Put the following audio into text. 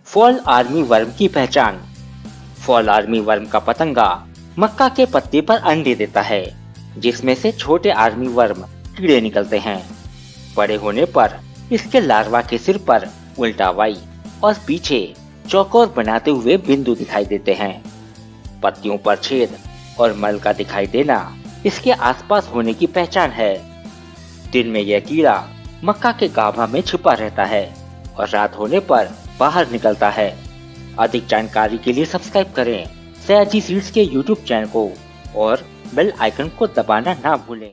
Fall army worm की पहचान। Fall army worm का पतंगा मक्का के पत्ते पर अंडे देता है, जिसमें से छोटे आर्मी वर्म कीड़े निकलते हैं। बड़े होने पर इसके लार्वा के सिर पर उल्टा वाई और पीछे चौकोर बनाते हुए बिंदु दिखाई देते हैं। पत्तियों पर छेद और मल का दिखाई देना इसके आसपास होने की पहचान है। दिन में यह कीड़ा मक्का के गाभा में छिपा रहता है और रात होने पर बाहर निकलता है। अधिक जानकारी के लिए सब्सक्राइब करें सयाजी सीड्स के YouTube चैनल को और बेल आइकन को दबाना ना भूलें।